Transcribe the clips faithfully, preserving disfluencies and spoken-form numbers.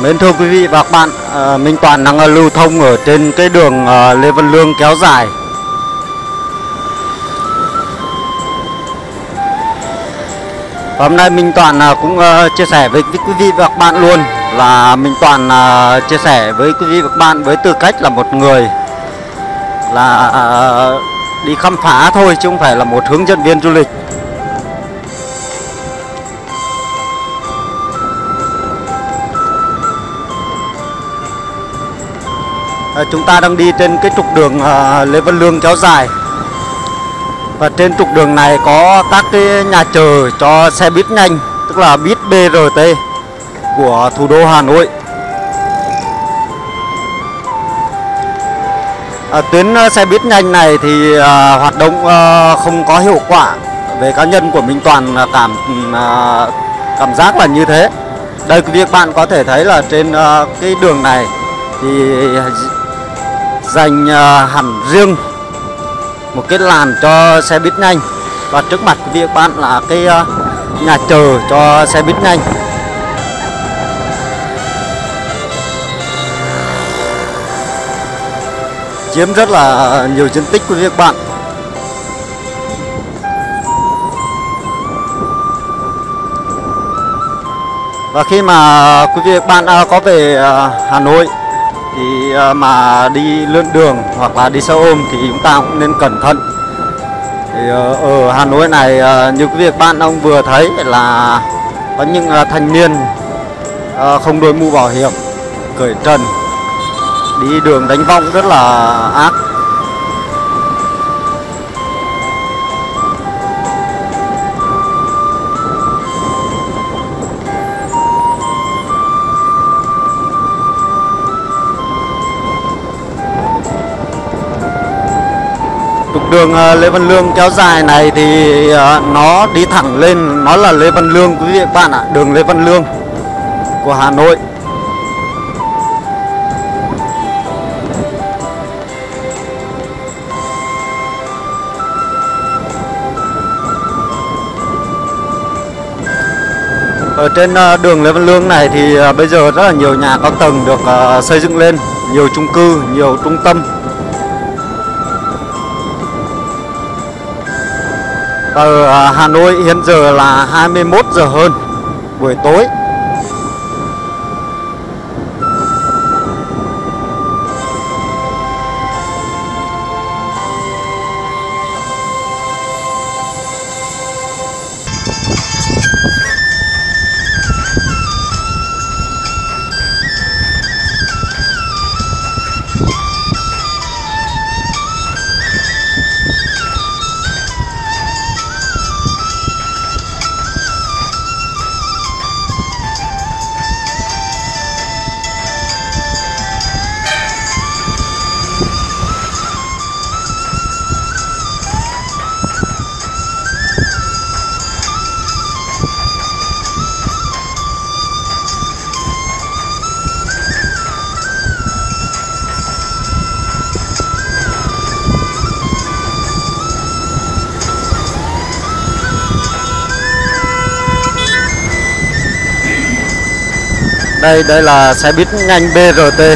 Mến thưa quý vị và các bạn, à, Minh Toàn đang lưu thông ở trên cái đường à, Lê Văn Lương kéo dài. Và hôm nay Minh Toàn à, cũng à, chia sẻ với, với quý vị và các bạn luôn là Minh Toàn à, chia sẻ với quý vị và các bạn với tư cách là một người là à, đi khám phá thôi chứ không phải là một hướng dẫn viên du lịch. À, chúng ta đang đi trên cái trục đường à, Lê Văn Lương kéo dài. Và trên trục đường này có các cái nhà chờ cho xe buýt nhanh, tức là buýt bê rờ tê của thủ đô Hà Nội. À, tuyến xe buýt nhanh này thì à, hoạt động à, không có hiệu quả. Về cá nhân của Minh Toàn cảm à, cảm giác là như thế. Đây quý vị các bạn có thể thấy là trên à, cái đường này thì dành à, hẳn riêng một cái làn cho xe buýt nhanh. Và trước mặt quý vị các bạn là cái à, nhà chờ cho xe buýt nhanh. Chiếm rất là nhiều diện tích quý vị các bạn. Và khi mà quý vị và các bạn có về Hà Nội thì mà đi lượn đường hoặc là đi xe ôm thì chúng ta cũng nên cẩn thận. Thì ở Hà Nội này như quý vị và các bạn ông vừa thấy là có những thanh niên không đội mũ bảo hiểm, cởi trần, đi đường đánh võng rất là ác. Trục đường Lê Văn Lương kéo dài này thì nó đi thẳng lên, nó là Lê Văn Lương quý vị và các bạn ạ, đường Lê Văn Lương của Hà Nội. Ở trên đường Lê Văn Lương này thì bây giờ rất là nhiều nhà cao tầng được xây dựng lên, nhiều chung cư, nhiều trung tâm. Ở Hà Nội hiện giờ là hai mươi mốt giờ hơn buổi tối. Đây, đây là xe buýt nhanh bê rờ tê.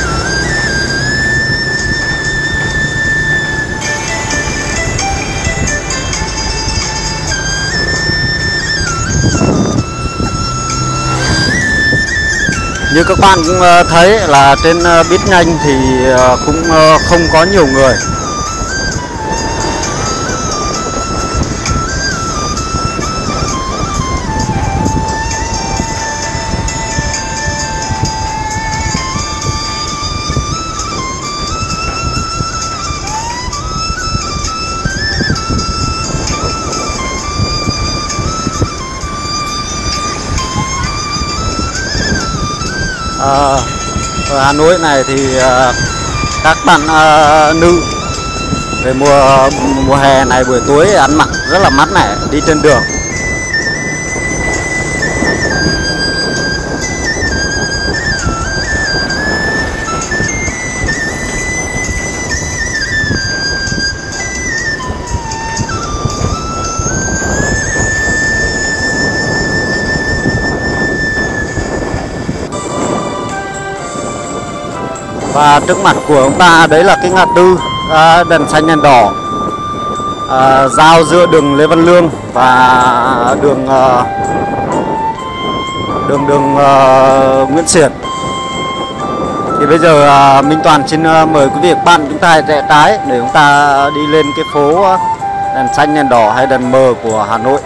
Như các bạn cũng thấy là trên buýt nhanh thì cũng không có nhiều người. À, ở Hà Nội này thì à, các bạn à, nữ về mùa mùa hè này buổi tối ăn mặc rất là mát mẻ đi trên đường. Và trước mặt của chúng ta đấy là cái ngã tư à, đèn xanh đèn đỏ à, giao giữa đường Lê Văn Lương và đường à, đường đường à, Nguyễn Xiển. Thì bây giờ à, Minh Toàn xin à, mời quý vị và các bạn chúng ta rẽ trái để chúng ta đi lên cái phố à, đèn xanh đèn đỏ hay đèn mờ của Hà Nội.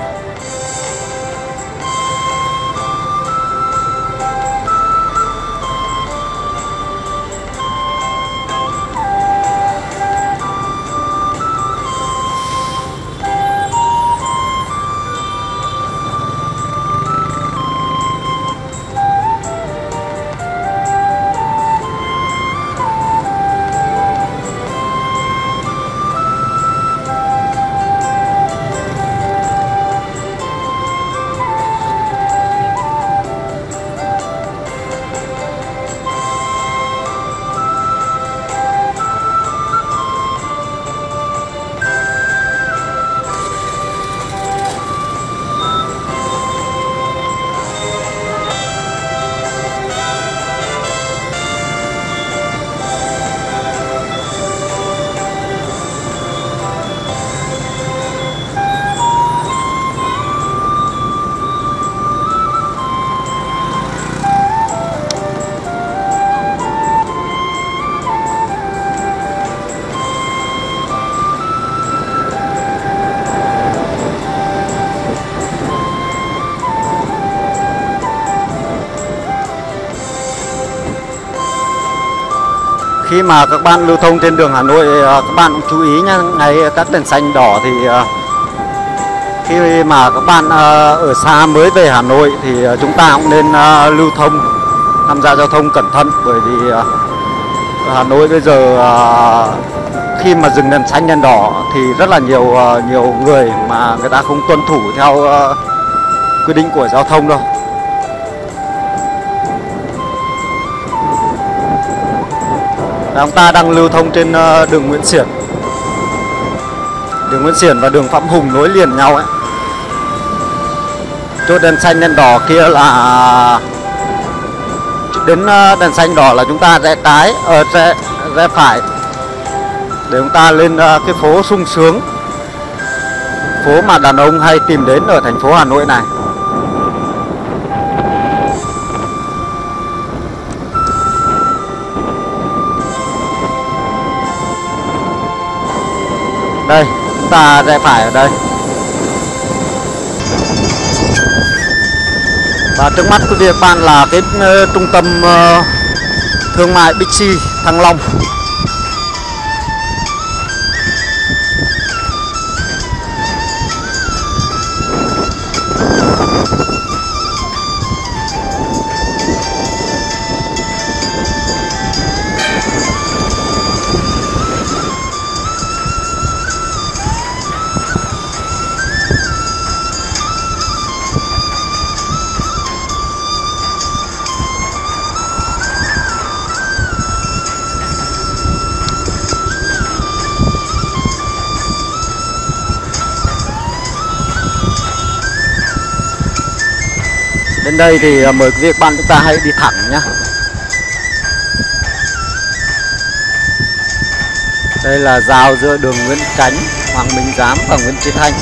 Khi mà các bạn lưu thông trên đường Hà Nội, các bạn cũng chú ý nhé, ngay các đèn xanh đỏ thì khi mà các bạn ở xa mới về Hà Nội thì chúng ta cũng nên lưu thông, tham gia giao thông cẩn thận. Bởi vì ở Hà Nội bây giờ khi mà dừng đèn xanh đèn đỏ thì rất là nhiều nhiều người mà người ta không tuân thủ theo quy định của giao thông đâu. Chúng ta đang lưu thông trên đường Nguyễn Xiển, đường Nguyễn Xiển và đường Phạm Hùng nối liền nhau ấy. Chỗ đèn xanh đèn đỏ kia là đến đèn xanh đỏ là chúng ta rẽ trái, ở uh, rẽ, rẽ phải để chúng ta lên uh, cái phố sung sướng, phố mà đàn ông hay tìm đến ở thành phố Hà Nội này. Đây, chúng ta rẽ phải ở đây. Và trước mắt quý vị và các bạn là cái uh, trung tâm uh, thương mại Bixi Thăng Long. Đến đây thì mời quý vị các bạn chúng ta hãy đi thẳng nhé. Đây là giao giữa đường Nguyễn Chánh, Hoàng Minh Giám và Nguyễn Chí Thanh.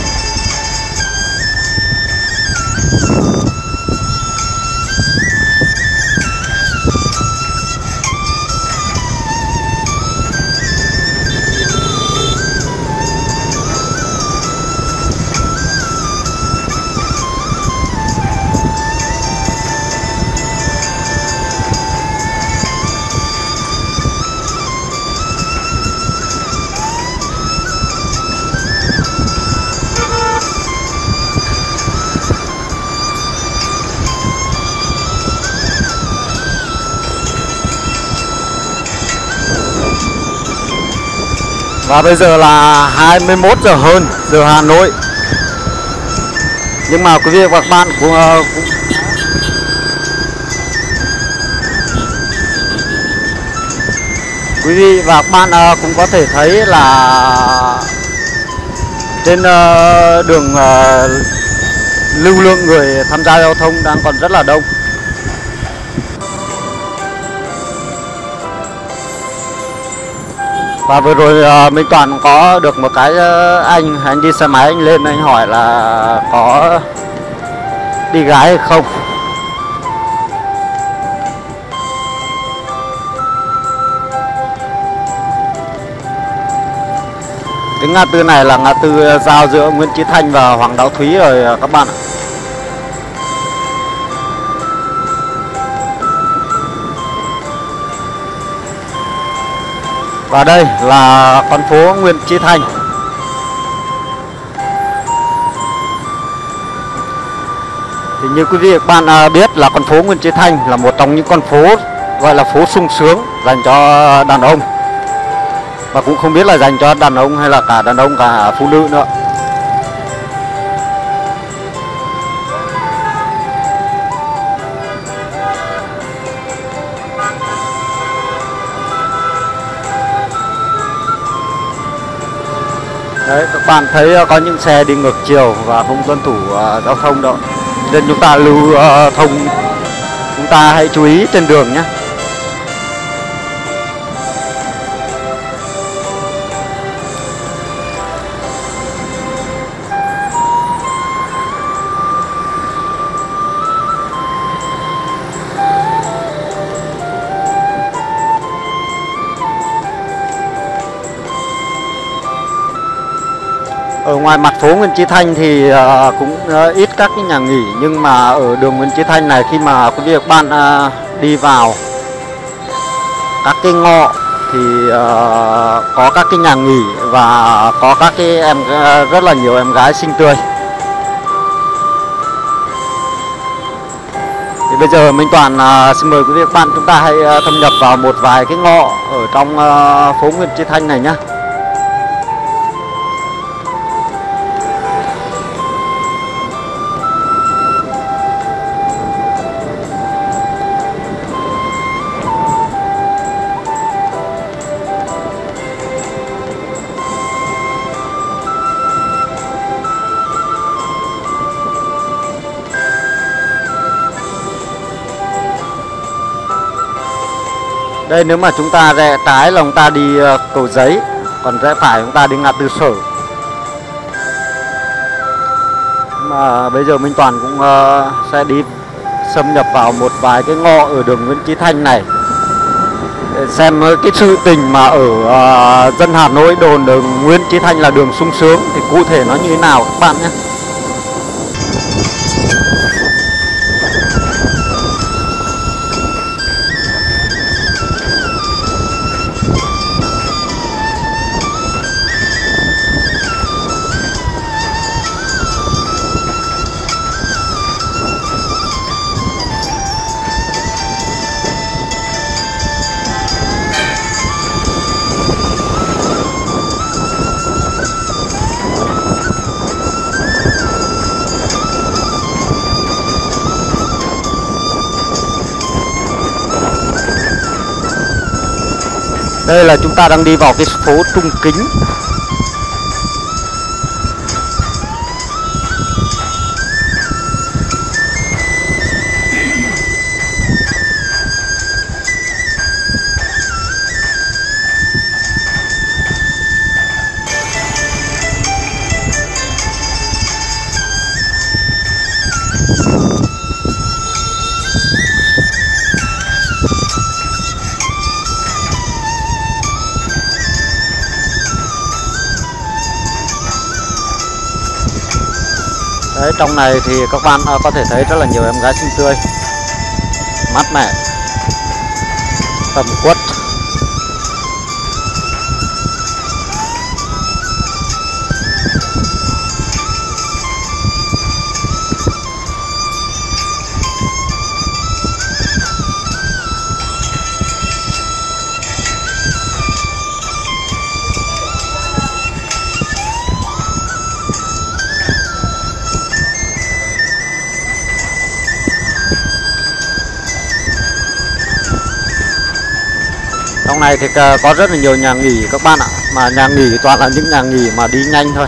Và bây giờ là hai mươi mốt giờ hơn giờ Hà Nội. Nhưng mà quý vị và các bạn cũng, cũng quý vị và các bạn cũng có thể thấy là trên đường lưu lượng người tham gia giao thông đang còn rất là đông. Và vừa rồi Minh Toàn có được một cái anh anh đi xe máy, anh lên anh hỏi là có đi gái hay không. Cái ngã tư này là ngã tư giao giữa Nguyễn Chí Thanh và Hoàng Đạo Thúy rồi các bạn ạ. Và đây là con phố Nguyễn Chí Thanh. Thì như quý vị các bạn biết là con phố Nguyễn Chí Thanh là một trong những con phố gọi là phố sung sướng dành cho đàn ông. Và cũng không biết là dành cho đàn ông hay là cả đàn ông cả phụ nữ nữa. Đấy, các bạn thấy có những xe đi ngược chiều và không tuân thủ uh, giao thông đâu. Nên chúng ta lưu uh, thông, chúng ta hãy chú ý trên đường nhé. Ở ngoài mặt phố Nguyễn Chí Thanh thì uh, cũng uh, ít các cái nhà nghỉ, nhưng mà ở đường Nguyễn Chí Thanh này khi mà quý vị các bạn uh, đi vào các cái ngõ thì uh, có các cái nhà nghỉ và có các cái em uh, rất là nhiều em gái xinh tươi. Thì bây giờ Minh Toàn uh, xin mời quý vị các bạn chúng ta hãy uh, thâm nhập vào một vài cái ngõ ở trong uh, phố Nguyễn Chí Thanh này nhé. Đây, nếu mà chúng ta rẽ trái là chúng ta đi uh, Cầu Giấy, còn rẽ phải chúng ta đi ngã tư Sở. Mà bây giờ Minh Toàn cũng uh, sẽ đi xâm nhập vào một vài cái ngõ ở đường Nguyễn Chí Thanh này để xem cái sự tình mà ở uh, dân Hà Nội đồn đường Nguyễn Chí Thanh là đường sung sướng thì cụ thể nó như thế nào các bạn nhé. Đây là chúng ta đang đi vào cái phố Trung Kính. Đấy, trong này thì các bạn có thể thấy rất là nhiều em gái xinh tươi, mát mẻ, tầm quất. Trong này thì có rất là nhiều nhà nghỉ các bạn ạ. Mà nhà nghỉ toàn là những nhà nghỉ mà đi nhanh thôi.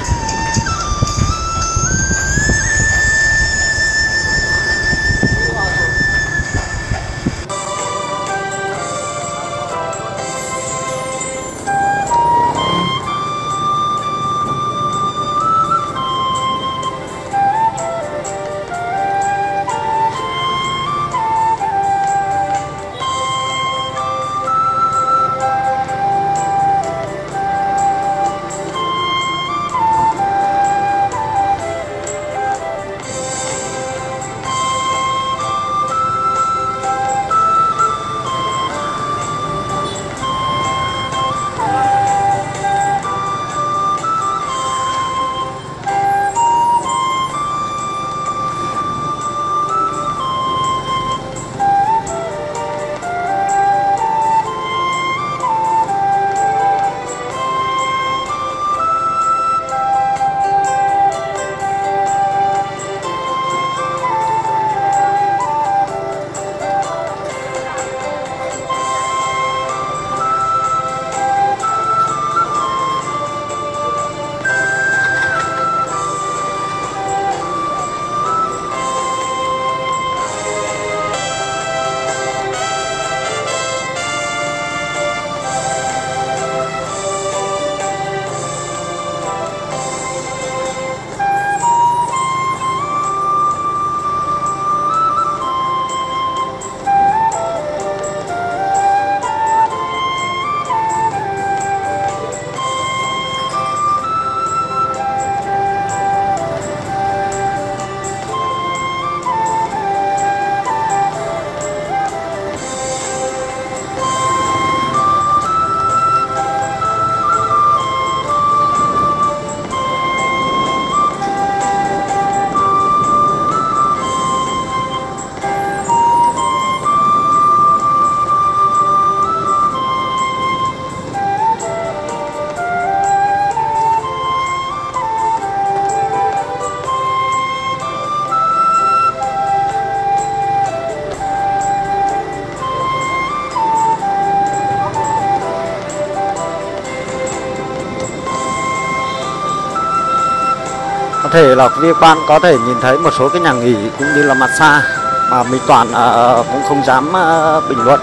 Có thể là quý vị bạn có thể nhìn thấy một số cái nhà nghỉ cũng như là massage mà mình Toàn uh, cũng không dám uh, bình luận.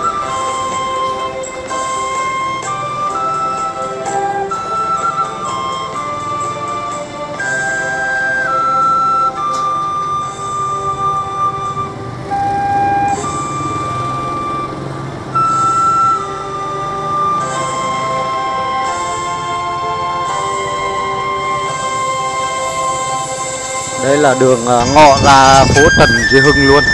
Đây là đường ngọ ra phố Trần Duy Hưng luôn.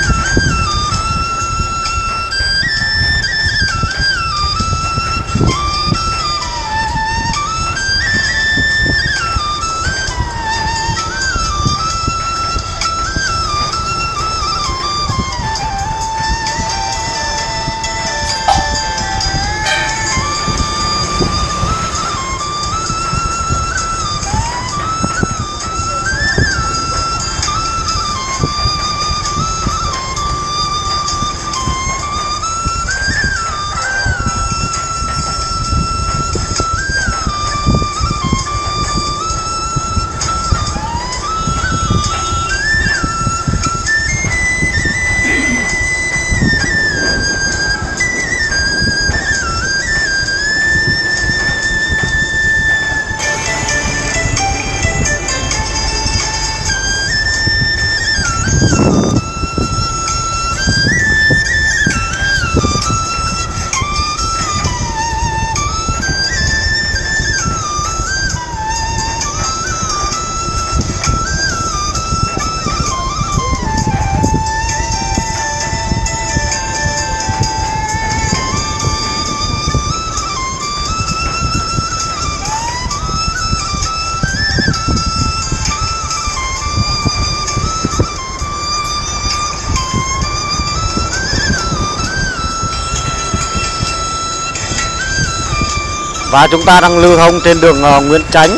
Và chúng ta đang lưu thông trên đường uh, Nguyễn Chánh.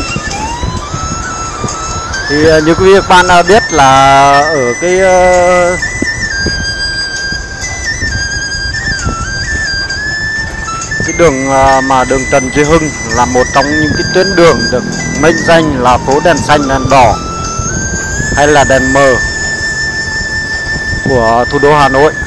Thì uh, như quý vị các bạn uh, biết là ở cái uh, cái đường uh, mà đường Trần Duy Hưng là một trong những cái tuyến đường được mệnh danh là phố đèn xanh đèn đỏ hay là đèn mờ của thủ đô Hà Nội.